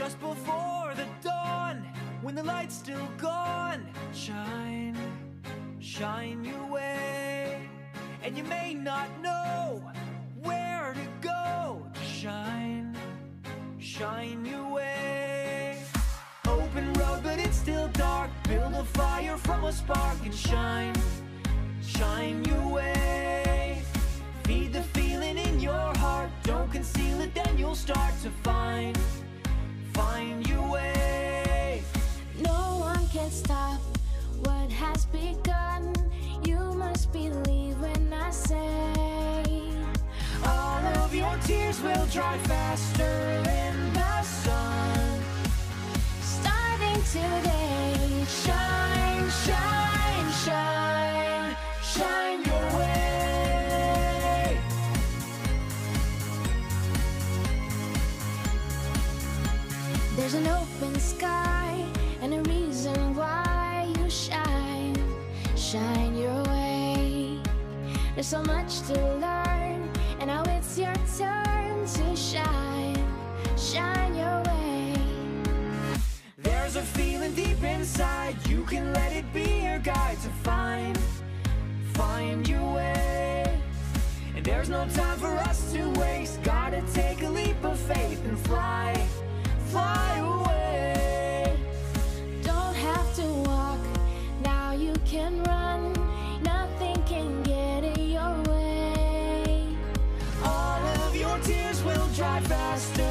just before the dawn, when the light's still gone. Shine, shine your way, and you may not know where to go. Shine, shine your way. Open road, but it's still dark. Build a fire from a spark and shine, shine your way. Feed the feeling in your heart. Don't conceal it, then you'll start to find your way. No one can stop what has begun. You must believe when I say all of your tears will dry faster in the sun. Starting today, shine, shine, shine, shine your way. There's an open sky and a reason why you shine, shine your way. There's so much to learn, and now it's your turn to shine, shine your way. There's a feeling deep inside, you can let it be your guide to find your way. And there's no time for us to waste, gotta take a leap of faith and fly away. Don't have to walk, now you can run. Nothing can get in your way. All of your tears will dry faster